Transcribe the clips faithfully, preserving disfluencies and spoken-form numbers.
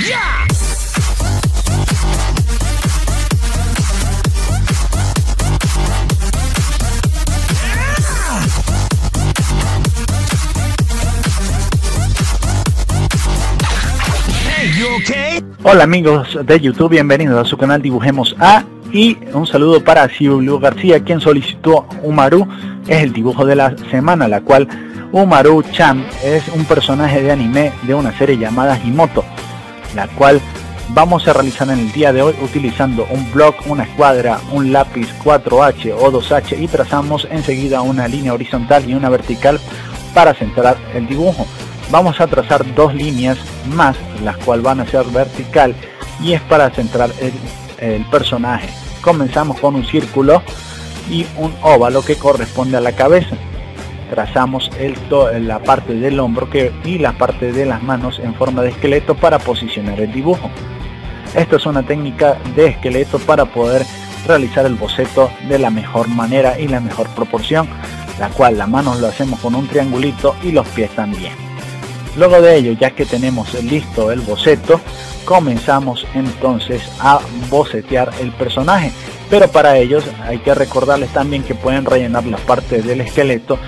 Hola amigos de YouTube, bienvenidos a su canal Dibujemos A, y un saludo para Siulu García, quien solicitó Umaru. Es el dibujo de la semana, la cual Umaru-chan es un personaje de anime de una serie llamada Himoto, la cual vamos a realizar en el día de hoy utilizando un bloc, una escuadra, un lápiz cuatro H o dos H, y trazamos enseguida una línea horizontal y una vertical para centrar el dibujo. Vamos a trazar dos líneas más, las cuales van a ser vertical, y es para centrar el, el personaje. Comenzamos con un círculo y un óvalo que corresponde a la cabeza. Trazamos el to la parte del hombro que, y la parte de las manos en forma de esqueleto para posicionar el dibujo. Esto es una técnica de esqueleto para poder realizar el boceto de la mejor manera y la mejor proporción, la cual las manos lo hacemos con un triangulito y los pies también. Luego de ello, ya que tenemos listo el boceto, comenzamos entonces a bocetear el personaje. Pero para ellos hay que recordarles también que pueden rellenar la parte del esqueleto,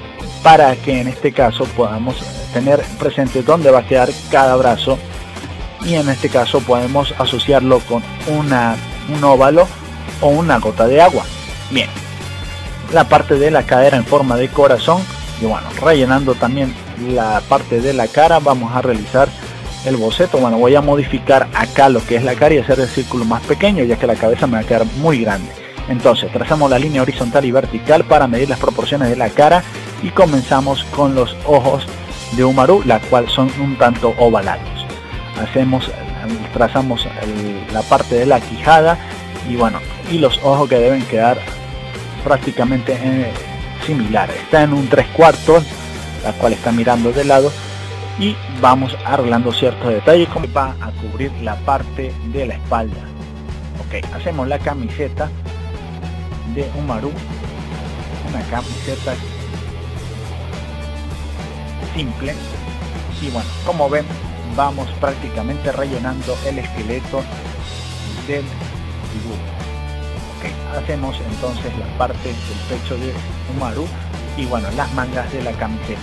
para que en este caso podamos tener presente dónde va a quedar cada brazo, y en este caso podemos asociarlo con una, un óvalo o una gota de agua. Bien, la parte de la cadera en forma de corazón, y bueno, rellenando también la parte de la cara, vamos a realizar el boceto. Bueno, voy a modificar acá lo que es la cara y hacer el círculo más pequeño, ya que la cabeza me va a quedar muy grande. Entonces trazamos la línea horizontal y vertical para medir las proporciones de la cara, y comenzamos con los ojos de Umaru, la cual son un tanto ovalados. Hacemos, trazamos el, la parte de la quijada, y bueno, y los ojos que deben quedar prácticamente eh, similares. Está en un tres cuartos, la cual está mirando de lado, y vamos arreglando ciertos detalles como va a cubrir la parte de la espalda. Ok, hacemos la camiseta de Umaru, una camiseta simple, y bueno, como ven, vamos prácticamente rellenando el esqueleto del dibujo. Ok, hacemos entonces la parte del pecho de Umaru, y bueno, las mangas de la camiseta,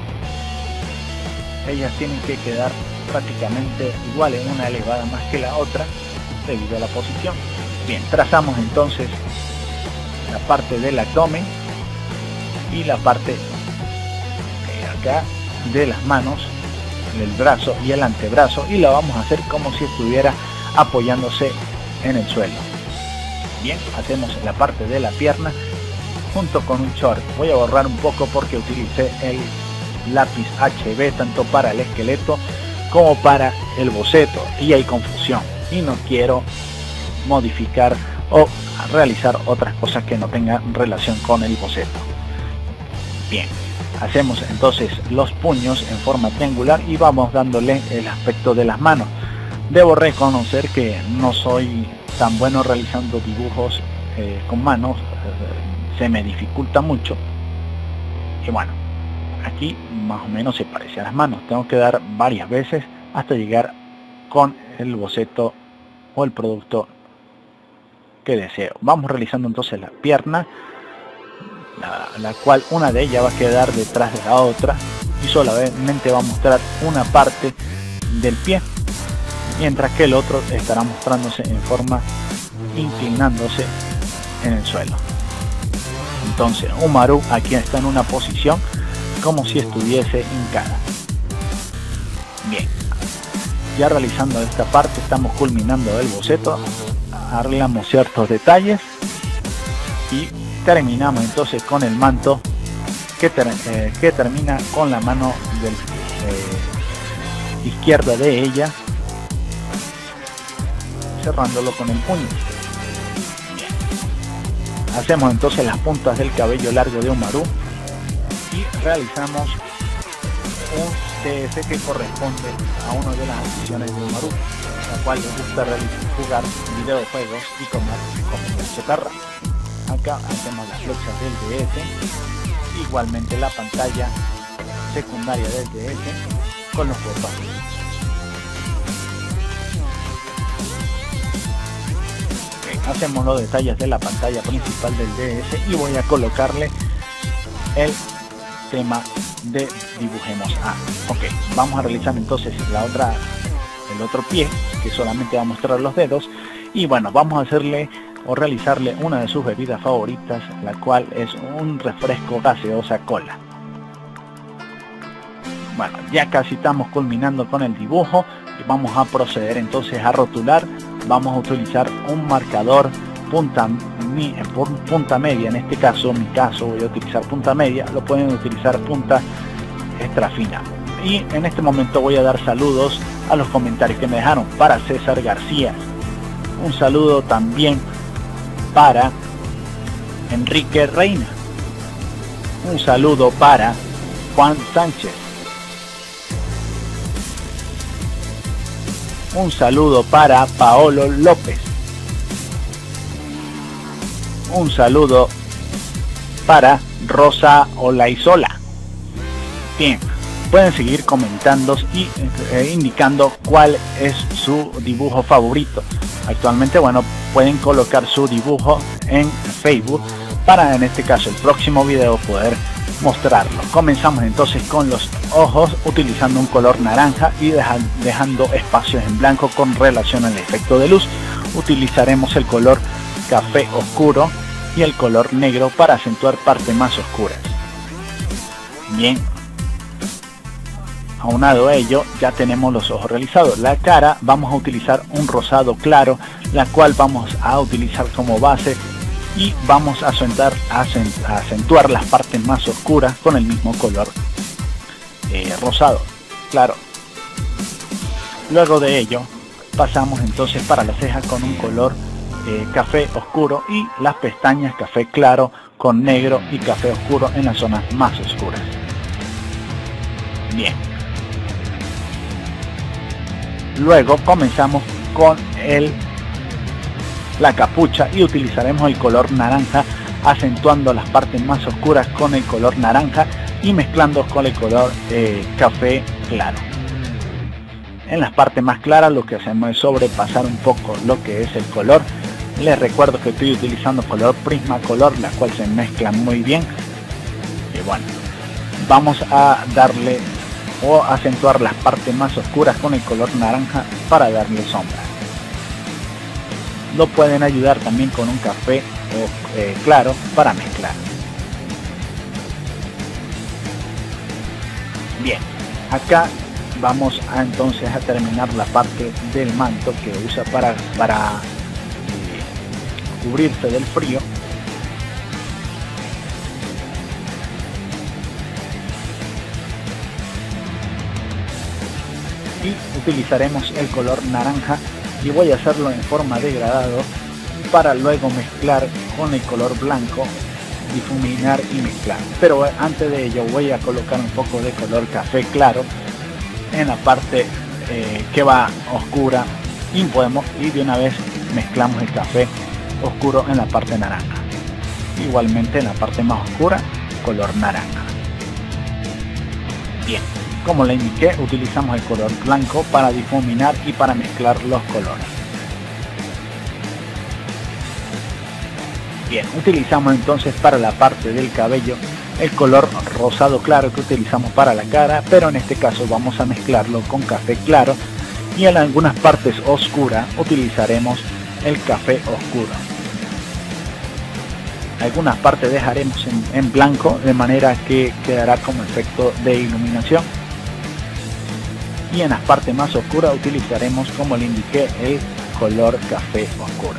ellas tienen que quedar prácticamente iguales, una elevada más que la otra debido a la posición. Bien, trazamos entonces la parte del abdomen y la parte okay, acá de las manos, el brazo y el antebrazo, y la vamos a hacer como si estuviera apoyándose en el suelo. Bien, hacemos la parte de la pierna junto con un short. Voy a borrar un poco porque utilicé el lápiz H B tanto para el esqueleto como para el boceto, y hay confusión, y no quiero modificar o realizar otras cosas que no tengan relación con el boceto. Bien, hacemos entonces los puños en forma triangular y vamos dándole el aspecto de las manos. Debo reconocer que no soy tan bueno realizando dibujos eh, con manos, eh, se me dificulta mucho, y bueno, aquí más o menos se parece a las manos. Tengo que dar varias veces hasta llegar con el boceto o el producto que deseo. Vamos realizando entonces la pierna, la, la cual una de ellas va a quedar detrás de la otra, y solamente va a mostrar una parte del pie, mientras que el otro estará mostrándose en forma inclinándose en el suelo. Entonces Umaru aquí está en una posición como si estuviese hincada. Bien, ya realizando esta parte estamos culminando el boceto, arreglamos ciertos detalles y terminamos entonces con el manto que, ter eh, que termina con la mano del, eh, izquierda de ella, cerrándolo con el puño. Bien. Hacemos entonces las puntas del cabello largo de Umaru y realizamos un T S que corresponde a una de las aficiones de Umaru, la cual le gusta jugar videojuegos y comer comida chatarra. Acá hacemos las flechas del D S, igualmente la pantalla secundaria del D S con los botones. hacemos los detalles de la pantalla principal del D S y voy a colocarle el tema de Dibujemos A. Ok, vamos a realizar entonces la otra, el otro pie, que solamente va a mostrar los dedos, y bueno, vamos a hacerle o realizarle una de sus bebidas favoritas, la cual es un refresco gaseosa cola. Bueno, ya casi estamos culminando con el dibujo y vamos a proceder entonces a rotular. Vamos a utilizar un marcador punta, mi, punta media, en este caso, en mi caso voy a utilizar punta media, lo pueden utilizar punta extra fina. Y en este momento voy a dar saludos a los comentarios que me dejaron. Para César García, un saludo también para Enrique Reina, un saludo para Juan Sánchez, un saludo para Paolo López, un saludo para Rosa Olaizola. Bien, pueden seguir comentando y eh, indicando cuál es su dibujo favorito. Actualmente, bueno, pueden colocar su dibujo en Facebook para, en este caso, el próximo video poder mostrarlo. Comenzamos entonces con los ojos utilizando un color naranja y deja, dejando espacios en blanco con relación al efecto de luz. Utilizaremos el color café oscuro y el color negro para acentuar partes más oscuras. Bien, aunado a ello, ya tenemos los ojos realizados. La cara vamos a utilizar un rosado claro, la cual vamos a utilizar como base y vamos a acentuar, a acentuar las partes más oscuras con el mismo color eh, rosado claro. Luego de ello pasamos entonces para las cejas con un color eh, café oscuro y las pestañas café claro con negro y café oscuro en las zonas más oscuras. Bien, luego comenzamos con el la capucha y utilizaremos el color naranja, acentuando las partes más oscuras con el color naranja y mezclando con el color eh, café claro. En las partes más claras lo que hacemos es sobrepasar un poco lo que es el color. Les recuerdo que estoy utilizando color Prismacolor, la cual se mezcla muy bien. Y bueno, vamos a darle o acentuar las partes más oscuras con el color naranja para darle sombra. Lo pueden ayudar también con un café eh, claro para mezclar. Bien, acá vamos a entonces a terminar la parte del manto que usa para, para eh, cubrirse del frío. Y utilizaremos el color naranja y voy a hacerlo en forma degradado para luego mezclar con el color blanco, difuminar y mezclar. Pero antes de ello voy a colocar un poco de color café claro en la parte eh, que va oscura y podemos y de una vez mezclamos el café oscuro en la parte naranja. Igualmente en la parte más oscura color naranja. Bien, como le indiqué, utilizamos el color blanco para difuminar y para mezclar los colores. Bien, utilizamos entonces para la parte del cabello el color rosado claro que utilizamos para la cara, pero en este caso vamos a mezclarlo con café claro y en algunas partes oscuras utilizaremos el café oscuro. Algunas partes dejaremos en, en blanco de manera que quedará como efecto de iluminación. Y en las partes más oscuras utilizaremos, como le indiqué, el color café oscuro.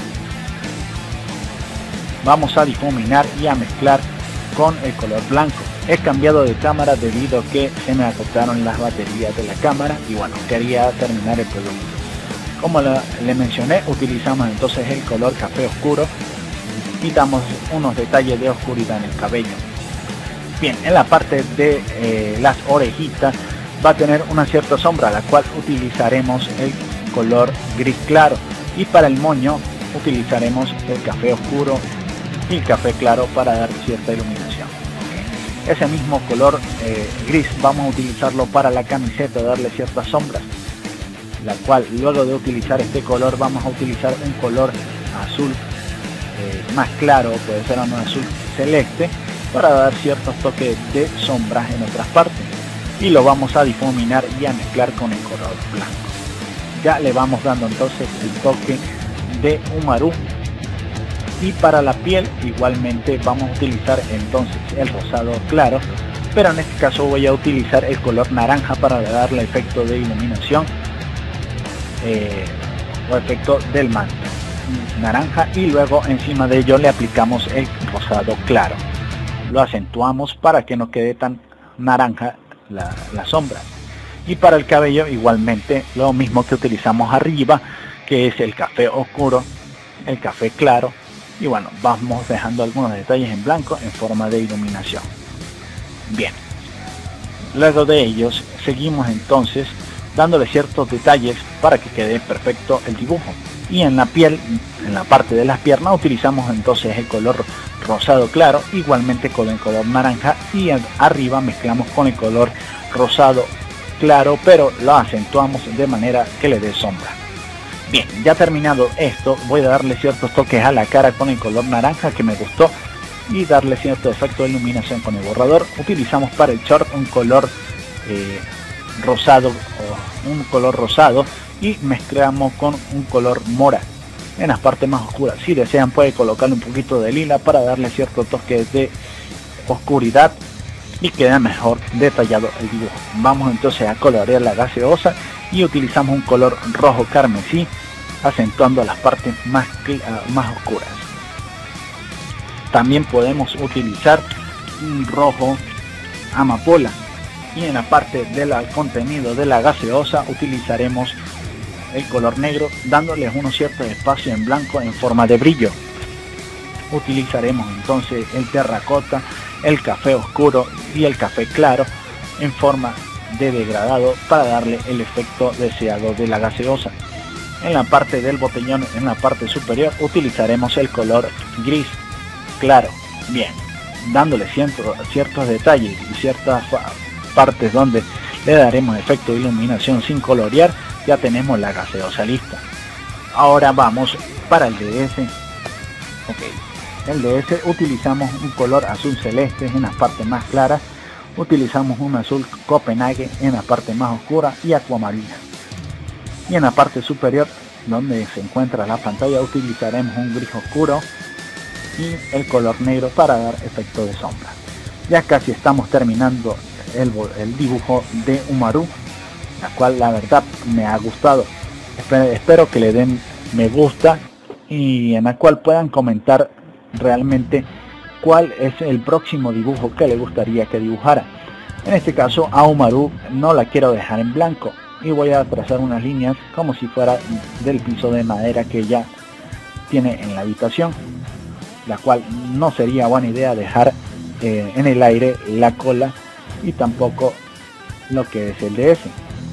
Vamos a difuminar y a mezclar con el color blanco. He cambiado de cámara debido a que se me agotaron las baterías de la cámara y bueno, quería terminar el producto. Como le, le mencioné, utilizamos entonces el color café oscuro y damos unos detalles de oscuridad en el cabello. Bien, en la parte de eh, las orejitas va a tener una cierta sombra, la cual utilizaremos el color gris claro, y para el moño utilizaremos el café oscuro y el café claro para dar cierta iluminación. Ese mismo color eh, gris vamos a utilizarlo para la camiseta, darle ciertas sombras, la cual luego de utilizar este color vamos a utilizar un color azul eh, más claro, puede ser un azul celeste, para dar ciertos toques de sombras en otras partes, y lo vamos a difuminar y a mezclar con el color blanco. Ya le vamos dando entonces el toque de Umaru. Y para la piel igualmente vamos a utilizar entonces el rosado claro, pero en este caso voy a utilizar el color naranja para darle efecto de iluminación eh, o efecto del manto naranja, y luego encima de ello le aplicamos el rosado claro, lo acentuamos para que no quede tan naranja la, la sombra. Y para el cabello igualmente lo mismo que utilizamos arriba, que es el café oscuro, el café claro, y bueno, vamos dejando algunos detalles en blanco en forma de iluminación. Bien, luego de ellos seguimos entonces dándole ciertos detalles para que quede perfecto el dibujo. Y en la piel, en la parte de las piernas, utilizamos entonces el color rosado claro, igualmente con el color naranja, y arriba mezclamos con el color rosado claro, pero lo acentuamos de manera que le dé sombra. Bien, ya terminado esto, voy a darle ciertos toques a la cara con el color naranja que me gustó, y darle cierto efecto de iluminación con el borrador. Utilizamos para el short un color eh, rosado, o un color rosado, y mezclamos con un color mora en las partes más oscuras. Si desean puede colocarle un poquito de lila para darle ciertos toques de oscuridad y queda mejor detallado el dibujo. Vamos entonces a colorear la gaseosa y utilizamos un color rojo carmesí, acentuando las partes más, más oscuras. También podemos utilizar un rojo amapola, y en la parte del contenido de la gaseosa utilizaremos el color negro, dándoles unos ciertos espacios en blanco en forma de brillo. Utilizaremos entonces el terracota, el café oscuro y el café claro en forma de degradado para darle el efecto deseado de la gaseosa. En la parte del botellón, en la parte superior, utilizaremos el color gris claro. Bien, dándole ciertos, ciertos detalles y ciertas partes donde le daremos efecto de iluminación sin colorear, ya tenemos la gaseosa lista. Ahora vamos para el D S. Ok, el D S utilizamos un color azul celeste en las partes más claras, utilizamos un azul Copenhague en la parte más oscura y acuamarina. Y en la parte superior, donde se encuentra la pantalla, utilizaremos un gris oscuro y el color negro para dar efecto de sombra. Ya casi estamos terminando el, el dibujo de Umaru, la cual la verdad me ha gustado. Espero, espero que le den me gusta y en la cual puedan comentar realmente cuál es el próximo dibujo que le gustaría que dibujara. En este caso a Umaru no la quiero dejar en blanco y voy a trazar unas líneas como si fuera del piso de madera que ella tiene en la habitación, la cual no sería buena idea dejar eh, en el aire la cola y tampoco lo que es el D S.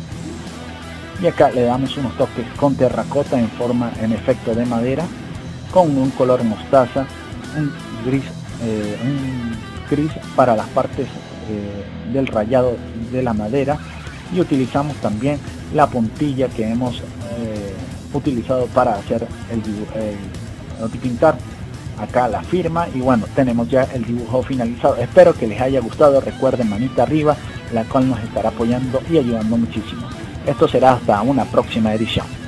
Y acá le damos unos toques con terracota en forma en efecto de madera, con un color mostaza, un gris, eh, un gris para las partes eh, del rayado de la madera, y utilizamos también la puntilla que hemos eh, utilizado para hacer el dibujo, el, el pintar acá la firma. Y bueno, tenemos ya el dibujo finalizado. Espero que les haya gustado. Recuerden manita arriba, la cual nos estará apoyando y ayudando muchísimo. Esto será hasta una próxima edición.